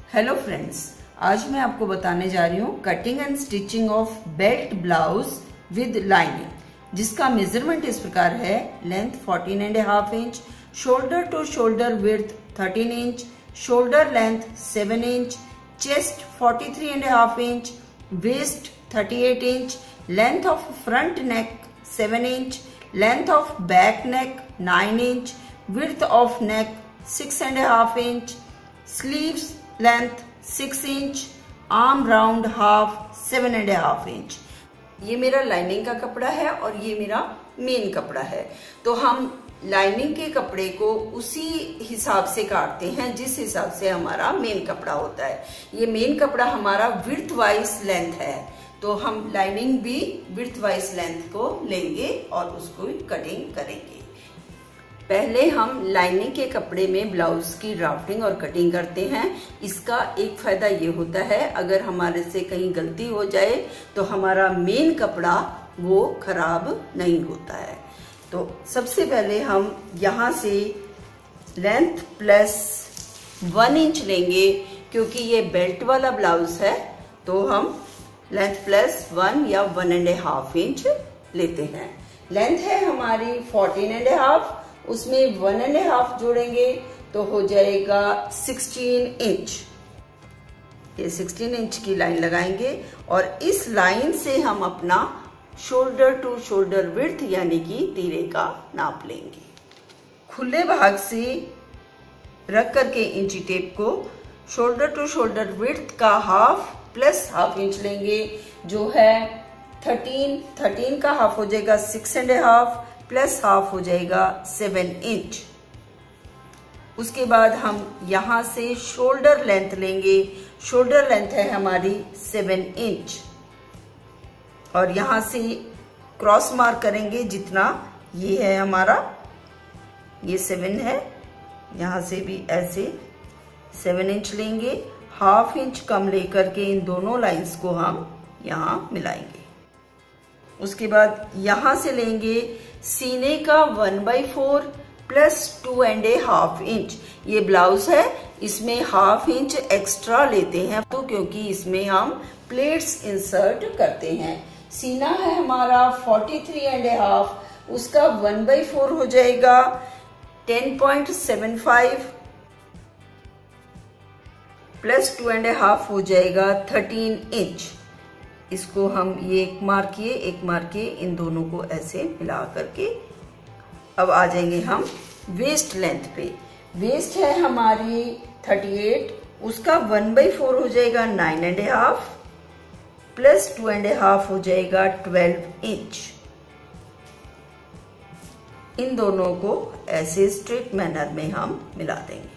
Hello friends, आज मैं आपको बताने जा रही हूँ cutting and stitching of belt blouse with lining, जिसका मेजरमेंट इस प्रकार है। Length 14.5 inch, shoulder to shoulder width 13 inch, shoulder length 7 inch, chest 43.5 inch, waist 38 inch, length of front neck 7 inch, length of back neck 9 inch, width of neck 6.5 inch, sleeves length 6 inch, arm round half 7.5 inch. ये मेरा lining का कपड़ा है और ये मेरा main कपड़ा है। तो हम लाइनिंग के कपड़े को उसी हिसाब से काटते हैं जिस हिसाब से हमारा मेन कपड़ा होता है। ये मेन कपड़ा हमारा विड्थ वाइज लेंथ है, तो हम लाइनिंग भी विड्थ वाइज लेंथ को लेंगे और उसको कटिंग करेंगे। पहले हम लाइनिंग के कपड़े में ब्लाउज की ड्राफ्टिंग और कटिंग करते हैं। इसका एक फायदा ये होता है, अगर हमारे से कहीं गलती हो जाए तो हमारा मेन कपड़ा वो खराब नहीं होता है। तो सबसे पहले हम यहाँ से लेंथ प्लस 1 इंच लेंगे, क्योंकि ये बेल्ट वाला ब्लाउज है, तो हम लेंथ प्लस 1 या 1.5 इंच लेते हैं। लेंथ है हमारी 14.5, उसमें 1.5 जोड़ेंगे तो हो जाएगा 16 इंच। ये 16 इंच की लाइन लगाएंगे और इस लाइन से हम अपना शोल्डर टू शोल्डर विड्थ यानी कि तीरे का नाप लेंगे। खुले भाग से रख करके इंची टेप को शोल्डर टू शोल्डर विड्थ का हाफ प्लस हाफ इंच लेंगे, जो है 13 का हाफ हो जाएगा 6.5 प्लस हाफ हो जाएगा 7 इंच। उसके बाद हम यहां से शोल्डर लेंथ लेंगे। शोल्डर लेंथ है हमारी 7 इंच और यहां से क्रॉस मार्क करेंगे जितना ये है हमारा, ये 7 है, यहां से भी ऐसे 7 इंच लेंगे। हाफ इंच कम लेकर के इन दोनों लाइंस को हम यहां मिलाएंगे। उसके बाद यहां से लेंगे सीने का 1/4 प्लस 2.5 इंच। ये ब्लाउज है, इसमें हाफ इंच एक्स्ट्रा लेते हैं तो क्योंकि इसमें हम प्लेट्स इंसर्ट करते हैं। सीना है हमारा 43.5, उसका 1/4 हो जाएगा 10.75 प्लस 2.5 हो जाएगा 13 इंच। इसको हम ये एक मार्क किए इन दोनों को ऐसे मिला करके अब आ जाएंगे हम वेस्ट लेंथ पे। वेस्ट है हमारी 38, उसका 1/4 हो जाएगा 9.5 प्लस 2.5 हो जाएगा 12 इंच। इन दोनों को ऐसे स्ट्रेट मैनर में हम मिला देंगे।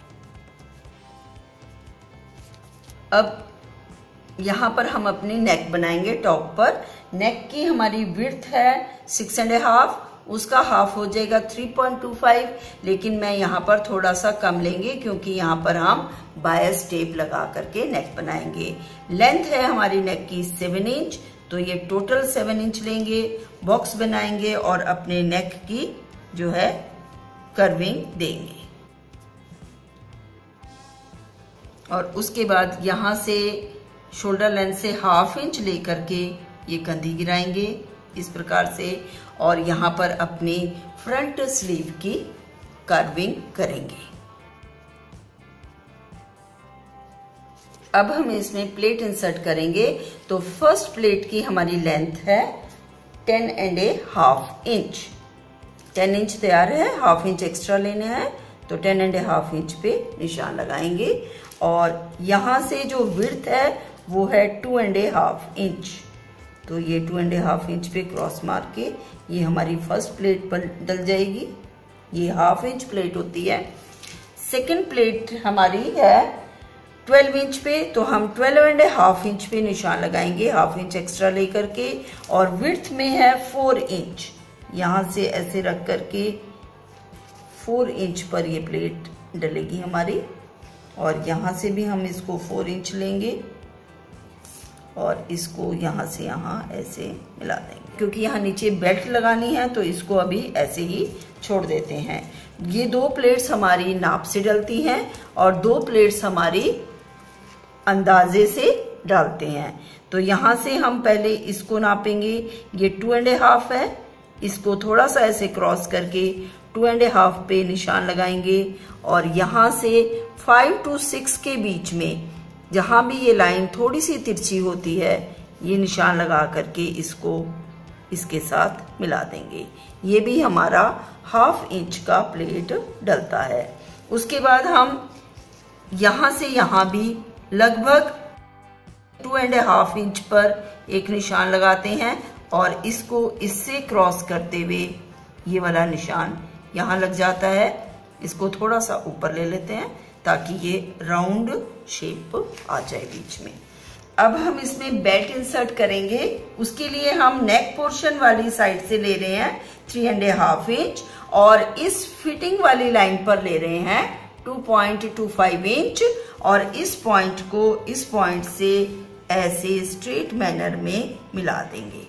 अब यहाँ पर हम अपनी नेक बनाएंगे। टॉप पर नेक की हमारी विड्थ है 6.5, उसका हाफ हो जाएगा 3.25, लेकिन मैं यहाँ पर थोड़ा सा कम लेंगे क्योंकि यहाँ पर हम बायस टेप लगा करके नेक बनाएंगे। लेंथ है हमारी नेक की 7 इंच, तो ये टोटल 7 इंच लेंगे। बॉक्स बनाएंगे और अपने नेक की जो है कर्विंग देंगे। और उसके बाद यहाँ से शोल्डर लेंथ से हाफ इंच लेकर के ये कंधी गिराएंगे इस प्रकार से, और यहाँ पर अपनी फ्रंट स्लीव की कर्विंग करेंगे। अब हम इसमें प्लेट इंसर्ट करेंगे। तो फर्स्ट प्लेट की हमारी लेंथ है 10.5 इंच। 10 इंच तैयार है, हाफ इंच एक्स्ट्रा लेने हैं, तो 10.5 इंच पे निशान लगाएंगे। और यहाँ से जो विड्थ है वो है 2.5 इंच, तो ये 2.5 इंच पे क्रॉस मार के ये हमारी फर्स्ट प्लेट पर डल जाएगी। ये हाफ इंच प्लेट होती है। सेकंड प्लेट हमारी है 12 इंच पे, तो हम 12.5 इंच पे निशान लगाएंगे, हाफ इंच एक्स्ट्रा लेकर के। और विड्थ में है 4 इंच, यहां से ऐसे रख करके 4 इंच पर ये प्लेट डलेगी हमारी। और यहां से भी हम इसको 4 इंच लेंगे और इसको यहाँ से यहाँ ऐसे मिला देंगे। क्योंकि यहाँ नीचे बेल्ट लगानी है तो इसको अभी ऐसे ही छोड़ देते हैं। ये 2 प्लेट्स हमारी नाप से डलती हैं और 2 प्लेट्स हमारी अंदाजे से डालते हैं। तो यहाँ से हम पहले इसको नापेंगे, ये 2.5 है, इसको थोड़ा सा ऐसे क्रॉस करके 2.5 पे निशान लगाएंगे और यहाँ से 5 to 6 के बीच में जहां भी ये लाइन थोड़ी सी तिरछी होती है, ये निशान लगा करके इसको इसके साथ मिला देंगे। ये भी हमारा 1/2 इंच का प्लेट डलता है। उसके बाद हम यहां से यहां भी लगभग 2.5 इंच पर एक निशान लगाते हैं और इसको इससे क्रॉस करते हुए ये वाला निशान यहाँ लग जाता है। इसको थोड़ा सा ऊपर ले लेते हैं ताकि ये राउंड शेप आ जाए बीच में। अब हम इसमें बेल्ट इंसर्ट करेंगे। उसके लिए हम नेक पोर्शन वाली साइड से ले रहे हैं 3.5 इंच और इस फिटिंग वाली लाइन पर ले रहे हैं 2.25 इंच और इस पॉइंट को इस पॉइंट से ऐसे स्ट्रेट मैनर में मिला देंगे।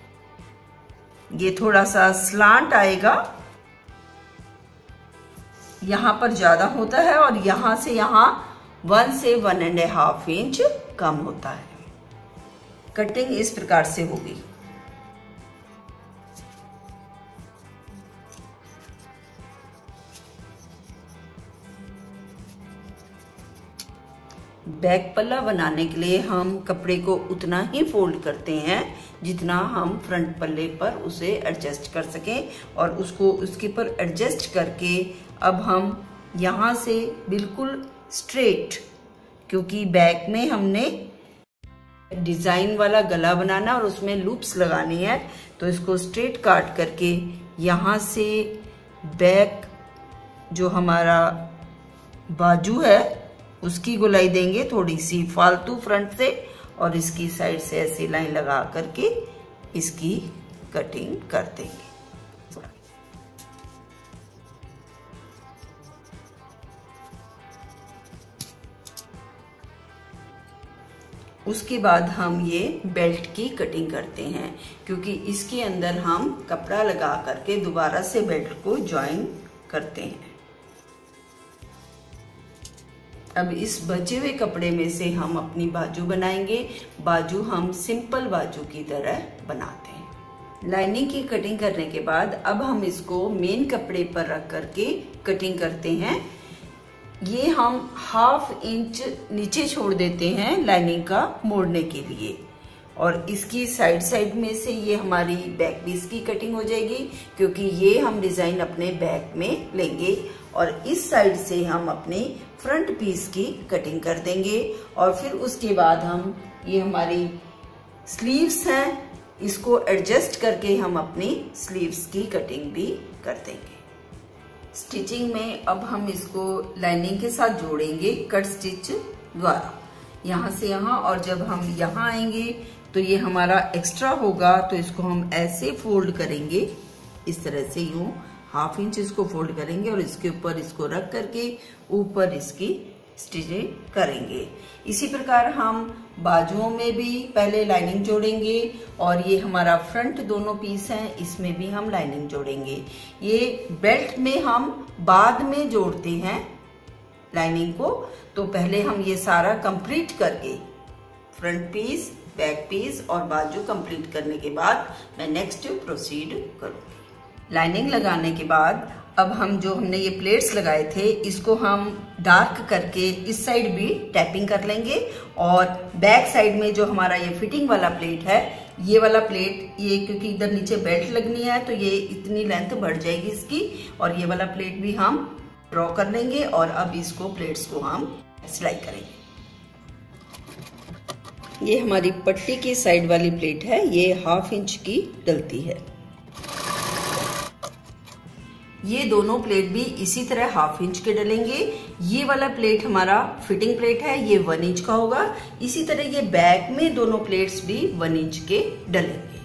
ये थोड़ा सा स्लांट आएगा, यहां पर ज्यादा होता है और यहां से यहां 1 से 1.5 इंच कम होता है। कटिंग इस प्रकार से होगी। बैक पल्ला बनाने के लिए हम कपड़े को उतना ही फोल्ड करते हैं जितना हम फ्रंट पल्ले पर उसे एडजस्ट कर सकें और उसको उसके पर एडजस्ट करके अब हम यहाँ से बिल्कुल स्ट्रेट, क्योंकि बैक में हमने डिजाइन वाला गला बनाना और उसमें लूप्स लगानी है, तो इसको स्ट्रेट काट करके यहाँ से बैक जो हमारा बाजू है उसकी गोलाई देंगे थोड़ी सी फालतू फ्रंट से और इसकी साइड से ऐसी लाइन लगा करके इसकी कटिंग कर देंगे। उसके बाद हम ये बेल्ट की कटिंग करते हैं, क्योंकि इसके अंदर हम कपड़ा लगा करके दोबारा से बेल्ट को ज्वाइन करते हैं। अब इस बचे हुए कपड़े में से हम अपनी बाजू बनाएंगे। बाजू हम सिंपल बाजू की तरह बनाते हैं। लाइनिंग की कटिंग करने के बाद अब हम इसको मेन कपड़े पर रख करके कटिंग करते हैं। ये हम 1/2 इंच नीचे छोड़ देते हैं लाइनिंग का मोड़ने के लिए और इसकी साइड में से ये हमारी बैक पीस की कटिंग हो जाएगी, क्योंकि ये हम डिजाइन अपने बैक में लेंगे और इस साइड से हम अपनी फ्रंट पीस की कटिंग कर देंगे। और फिर उसके बाद हम ये हमारी स्लीव्स हैं, इसको एडजस्ट करके हम अपनी स्लीव्स की कटिंग भी कर देंगे। स्टिचिंग में अब हम इसको लाइनिंग के साथ जोड़ेंगे कट स्टिच द्वारा, यहाँ से यहाँ, और जब हम यहाँ आएंगे तो ये हमारा एक्स्ट्रा होगा, तो इसको हम ऐसे फोल्ड करेंगे, इस तरह से यूं 1/2 इंच इसको फोल्ड करेंगे और इसके ऊपर इसको रख करके ऊपर इसकी स्टिचिंग करेंगे। इसी प्रकार हम बाजुओं में भी पहले लाइनिंग जोड़ेंगे और ये हमारा फ्रंट दोनों पीस हैं, इसमें भी हम लाइनिंग जोड़ेंगे। ये बेल्ट में हम बाद में जोड़ते हैं लाइनिंग को, तो पहले हम ये सारा कंप्लीट करके फ्रंट पीस, बैक पीस और बाजू कंप्लीट करने के बाद मैं नेक्स्ट प्रोसीड करूंगी। लाइनिंग लगाने के बाद अब हम जो हमने ये प्लेट्स लगाए थे इसको हम डार्क करके इस साइड भी टैपिंग कर लेंगे और बैक साइड में जो हमारा ये फिटिंग वाला प्लेट है, ये वाला प्लेट, ये क्योंकि इधर नीचे बेल्ट लगनी है तो ये इतनी लेंथ बढ़ जाएगी इसकी, और ये वाला प्लेट भी हम ड्रॉ कर लेंगे और अब इसको प्लेट्स को हम सिलाई करेंगे। ये हमारी पट्टी की साइड वाली प्लेट है, ये 1/2 इंच की डलती है। ये दोनों प्लेट भी इसी तरह 1/2 इंच के डलेंगे। ये वाला प्लेट हमारा फिटिंग प्लेट है, ये 1 इंच का होगा। इसी तरह ये बैक में दोनों प्लेट्स भी 1 इंच के डलेंगे।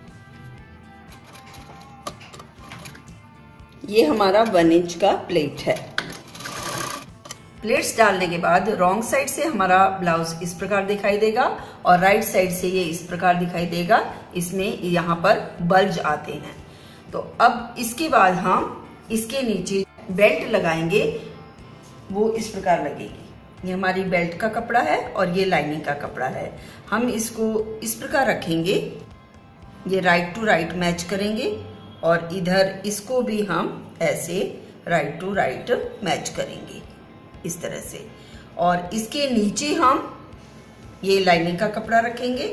ये हमारा 1 इंच का प्लेट है। प्लेट्स डालने के बाद रॉन्ग साइड से हमारा ब्लाउज इस प्रकार दिखाई देगा और राइट साइड से ये इस प्रकार दिखाई देगा। इसमें यहाँ पर बल्ज आते हैं। तो अब इसके बाद हम इसके नीचे बेल्ट लगाएंगे, वो इस प्रकार लगेगी। ये हमारी बेल्ट का कपड़ा है और ये लाइनिंग का कपड़ा है। हम इसको इस प्रकार रखेंगे, ये राइट टू राइट मैच करेंगे और इधर इसको भी हम ऐसे राइट टू राइट मैच करेंगे इस तरह से। और इसके नीचे हम ये लाइनिंग का कपड़ा रखेंगे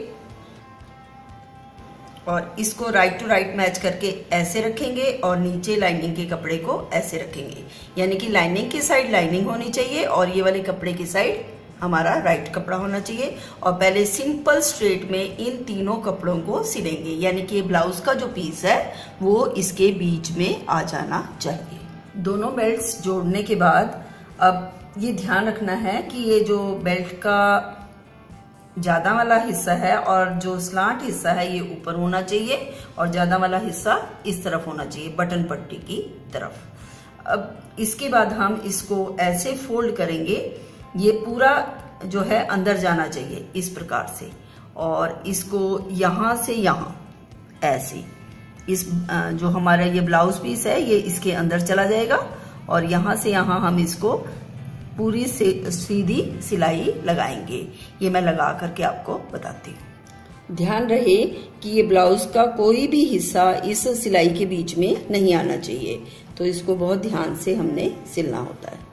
और इसको राइट टू राइट मैच करके ऐसे रखेंगे और नीचे लाइनिंग के कपड़े को ऐसे रखेंगे, यानी कि लाइनिंग की साइड लाइनिंग होनी चाहिए और ये वाले कपड़े की साइड हमारा राइट कपड़ा होना चाहिए। और पहले सिंपल स्ट्रेट में इन तीनों कपड़ों को सिलेंगे, यानी कि ब्लाउज का जो पीस है वो इसके बीच में आ जाना चाहिए। दोनों बेल्ट्स जोड़ने के बाद अब ये ध्यान रखना है कि ये जो बेल्ट का ज्यादा वाला हिस्सा है और जो स्लांट हिस्सा है ये ऊपर होना चाहिए और ज्यादा वाला हिस्सा इस तरफ होना चाहिए, बटन पट्टी की तरफ। अब इसके बाद हम इसको ऐसे फोल्ड करेंगे, ये पूरा जो है अंदर जाना चाहिए इस प्रकार से, और इसको यहां से यहां ऐसे इस जो हमारा ये ब्लाउज पीस है ये इसके अंदर चला जाएगा और यहां से यहां हम इसको पूरी सीधी सिलाई लगाएंगे। ये मैं लगा करके आपको बताती हूँ। ध्यान रहे कि ये ब्लाउज का कोई भी हिस्सा इस सिलाई के बीच में नहीं आना चाहिए, तो इसको बहुत ध्यान से हमने सिलना होता है।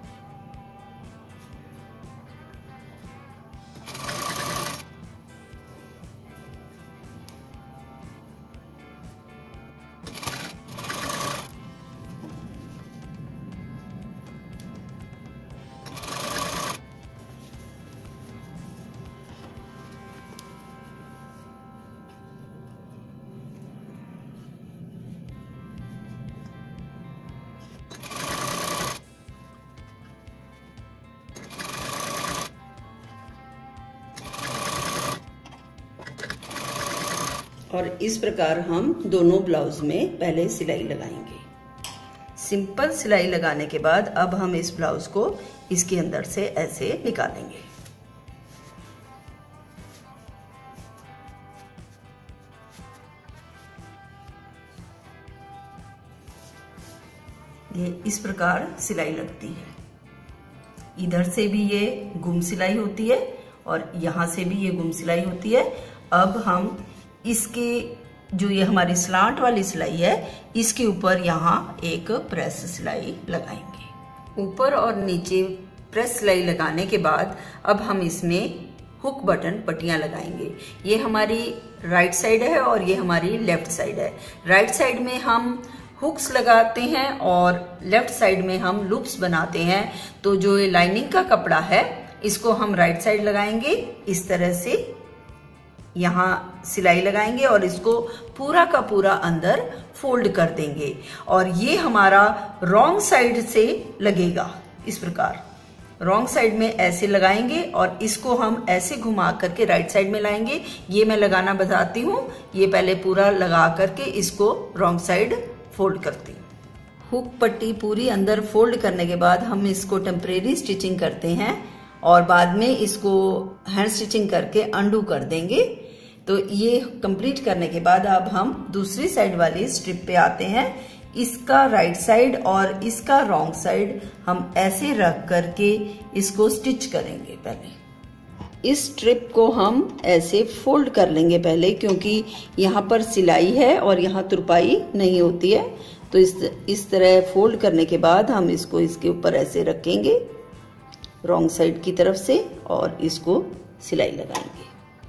और इस प्रकार हम दोनों ब्लाउज में पहले सिलाई लगाएंगे। सिंपल सिलाई लगाने के बाद अब हम इस ब्लाउज को इसके अंदर से ऐसे निकालेंगे। ये इस प्रकार सिलाई लगती है। इधर से भी ये गुम सिलाई होती है और यहां से भी ये गुम सिलाई होती है। अब हम इसके जो ये हमारी स्लांट वाली सिलाई है इसके ऊपर यहाँ एक प्रेस सिलाई लगाएंगे। ऊपर और नीचे प्रेस सिलाई लगाने के बाद अब हम इसमें हुक बटन पट्टियां लगाएंगे। ये हमारी राइट साइड है और ये हमारी लेफ्ट साइड है। राइट साइड में हम हुक्स लगाते हैं और लेफ्ट साइड में हम लूप्स बनाते हैं। तो जो ये लाइनिंग का कपड़ा है इसको हम राइट साइड लगाएंगे, इस तरह से यहाँ सिलाई लगाएंगे और इसको पूरा का पूरा अंदर फोल्ड कर देंगे और ये हमारा रॉन्ग साइड से लगेगा। इस प्रकार रॉन्ग साइड में ऐसे लगाएंगे और इसको हम ऐसे घुमा करके राइट साइड में लाएंगे। ये मैं लगाना बताती हूँ। ये पहले पूरा लगा करके इसको रॉन्ग साइड फोल्ड करती हूँ। हुक पट्टी पूरी अंदर फोल्ड करने के बाद हम इसको टेम्परेरी स्टिचिंग करते हैं और बाद में इसको हैंड स्टिचिंग करके अंडू कर देंगे। तो ये कंप्लीट करने के बाद अब हम दूसरी साइड वाली स्ट्रिप पे आते हैं। इसका राइट साइड और इसका रॉन्ग साइड हम ऐसे रख करके इसको स्टिच करेंगे। पहले इस स्ट्रिप को हम ऐसे फोल्ड कर लेंगे पहले, क्योंकि यहाँ पर सिलाई है और यहाँ तुरपाई नहीं होती है। तो इस तरह फोल्ड करने के बाद हम इसको इसके ऊपर ऐसे रखेंगे रॉन्ग साइड की तरफ से और इसको सिलाई लगाएंगे।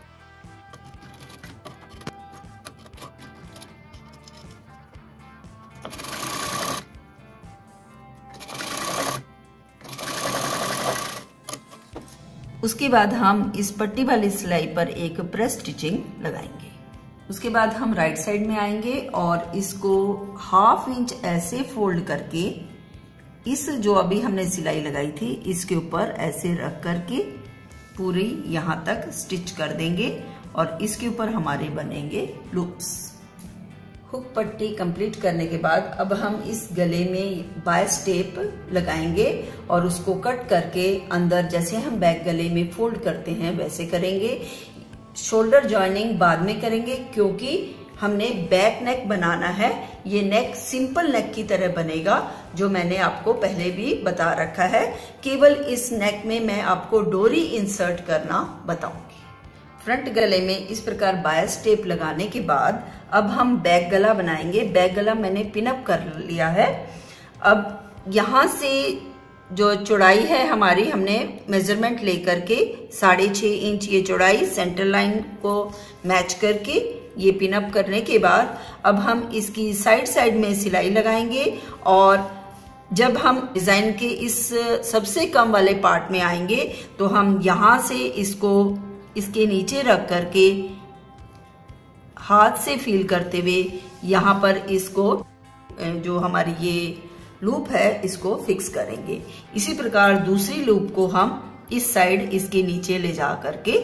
उसके बाद हम इस पट्टी वाली सिलाई पर एक प्रेस स्टिचिंग लगाएंगे। उसके बाद हम राइट साइड में आएंगे और इसको 1/2 इंच ऐसे फोल्ड करके इस जो अभी हमने सिलाई लगाई थी इसके ऊपर ऐसे रख करके पूरी यहाँ तक स्टिच कर देंगे और इसके ऊपर हमारे बनेंगे लूप्स। हुक पट्टी कंप्लीट करने के बाद अब हम इस गले में बायस टेप लगाएंगे और उसको कट करके अंदर जैसे हम बैक गले में फोल्ड करते हैं वैसे करेंगे। शोल्डर जॉइनिंग बाद में करेंगे, क्योंकि हमने बैक नेक बनाना है। ये नेक सिंपल नेक की तरह बनेगा, जो मैंने आपको पहले भी बता रखा है। केवल इस नेक में मैं आपको डोरी इंसर्ट करना बताऊंगी। फ्रंट गले में इस प्रकार बायस टेप लगाने के बाद अब हम बैक गला बनाएंगे। बैक गला मैंने पिनअप कर लिया है। अब यहाँ से जो चौड़ाई है हमारी, हमने मेजरमेंट लेकर के 6.5 इंच ये चौड़ाई सेंटर लाइन को मैच करके ये पिनअप करने के बाद अब हम इसकी साइड में सिलाई लगाएंगे। और जब हम डिजाइन के इस सबसे कम वाले पार्ट में आएंगे तो हम यहाँ से इसको इसके नीचे रख करके हाथ से फील करते हुए यहाँ पर इसको जो हमारी ये लूप है इसको फिक्स करेंगे। इसी प्रकार दूसरी लूप को हम इस साइड इसके नीचे ले जा करके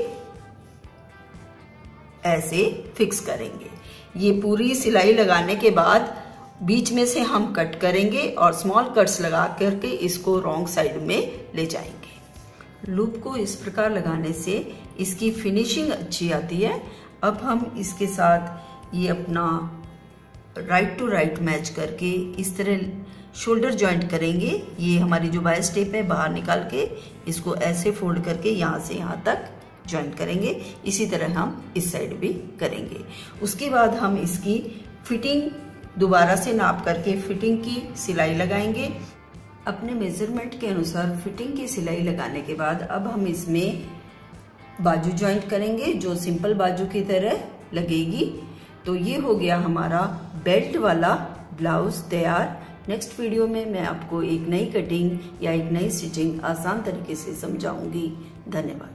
ऐसे फिक्स करेंगे। ये पूरी सिलाई लगाने के बाद बीच में से हम कट करेंगे और स्मॉल कट्स लगा करके इसको रॉन्ग साइड में ले जाएंगे। लूप को इस प्रकार लगाने से इसकी फिनिशिंग अच्छी आती है। अब हम इसके साथ ये अपना राइट टू राइट मैच करके इस तरह शोल्डर जॉइंट करेंगे। ये हमारी जो बायस टेप है बाहर निकाल के इसको ऐसे फोल्ड करके यहाँ से यहाँ तक जॉइंट करेंगे। इसी तरह हम इस साइड भी करेंगे। उसके बाद हम इसकी फिटिंग दोबारा से नाप करके फिटिंग की सिलाई लगाएंगे। अपने मेजरमेंट के अनुसार फिटिंग की सिलाई लगाने के बाद अब हम इसमें बाजू जॉइंट करेंगे, जो सिंपल बाजू की तरह लगेगी। तो ये हो गया हमारा बेल्ट वाला ब्लाउज तैयार। नेक्स्ट वीडियो में मैं आपको एक नई कटिंग या एक नई स्टिचिंग आसान तरीके से समझाऊंगी। धन्यवाद।